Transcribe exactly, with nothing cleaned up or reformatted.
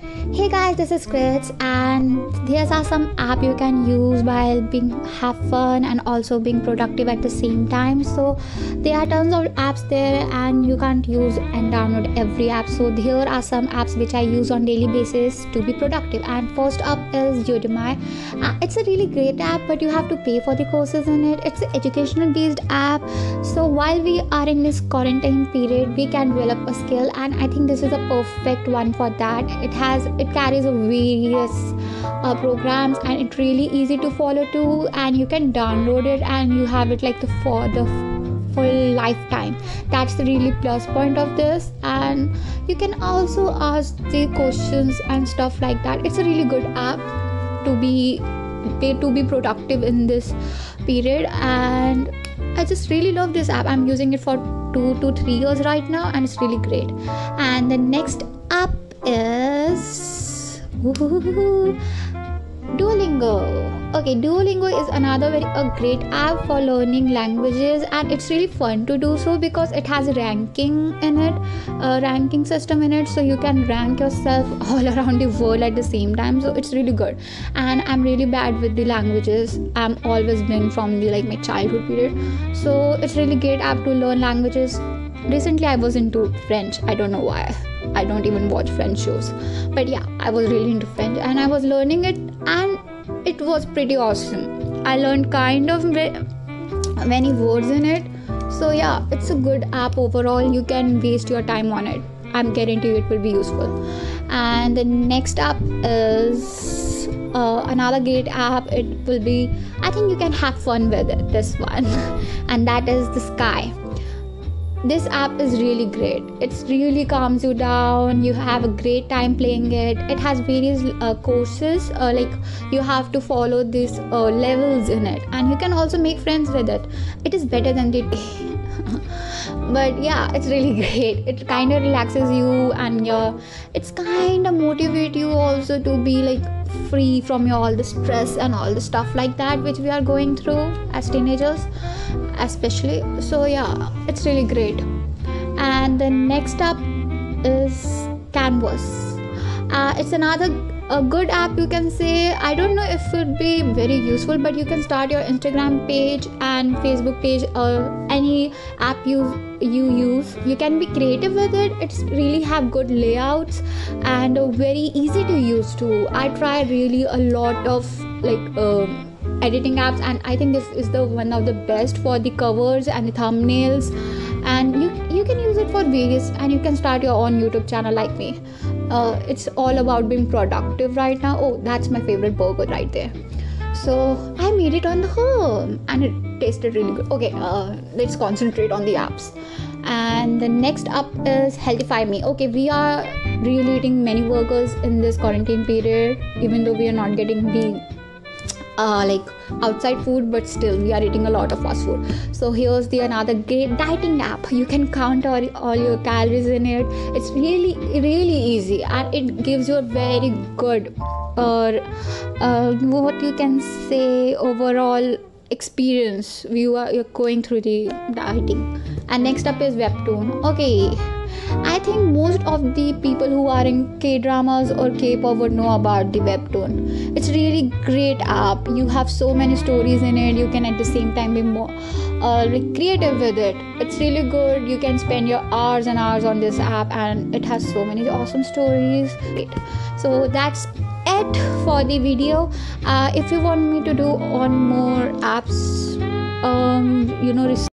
Hey guys, this is Chris, and these are some app you can use while being have fun and also being productive at the same time. So there are tons of apps there, and you can't use and download every app. So here are some apps which I use on daily basis to be productive. And first up is Udemy. Uh, it's a really great app, but you have to pay for the courses in it. It's an educational based app. So while we are in this quarantine period, we can develop a skill, and I think this is a perfect one for that. It has it carries a various uh, programs, and it's really easy to follow too, and you can download it and you have it like the for the full lifetime. That's the really plus point of this. And you can also ask the questions and stuff like that. It's a really good app to be to be productive in this period, and I just really love this app. I'm using it for two to three years right now, and it's really great. And the next app is Duolingo. Okay, Duolingo is another very a great app for learning languages, and it's really fun to do so because it has ranking in it, a ranking system in it, so you can rank yourself all around the world at the same time. So it's really good. And I'm really bad with the languages. I'm always been from the like my childhood period, so it's really great app to learn languages. Recently I was into French. I don't know why. I don't even watch French shows, but yeah, I was really into French and I was learning it, and it was pretty awesome. I learned kind of many words in it. So yeah, it's a good app overall. You can waste your time on it. I'm guarantee you it will be useful. And the next app is uh, another great app. It will be, I think you can have fun with it, this one and that is the Sky. This app is really great. It really calms you down. You have a great time playing it. It has various uh, courses, uh, like you have to follow these uh, levels in it, and you can also make friends with it. It is better than the but yeah, it's really great. It kind of relaxes you, and your it's kind of motivate you also to be like free from your all the stress and all the stuff like that which we are going through as teenagers especially. So yeah, it's really great. And the next up is Canvas. Uh, it's another a good app, you can say. I don't know if it would be very useful, but you can start your Instagram page and Facebook page or any app you you use. You can be creative with it. It's really have good layouts and uh, very easy to use too. I try really a lot of like um, editing apps, and I think this is the one of the best for the covers and the thumbnails, and you you can use it for various, and you can start your own YouTube channel like me. Uh, it's all about being productive right now. Oh, that's my favorite burger right there. So I made it on the home and it tasted really good. Okay, uh, let's concentrate on the apps. And the next up is Healthify Me. Okay, we are really eating many burgers in this quarantine period, even though we are not getting the uh, like outside food, but still we are eating a lot of fast food. So here's the another great dieting app. You can count all, all your calories in it. It's really really easy, and it gives you a very good or uh, what you can say overall experience. You are you're going through the dieting. And next up is Webtoon. Okay, I think most of the people who are in K-dramas or K-pop would know about the Webtoon. It's really great app. You have so many stories in it. You can at the same time be more uh, like creative with it. It's really good. You can spend your hours and hours on this app, and it has so many awesome stories. So that's it for the video. Uh, if you want me to do on more apps, um, you know.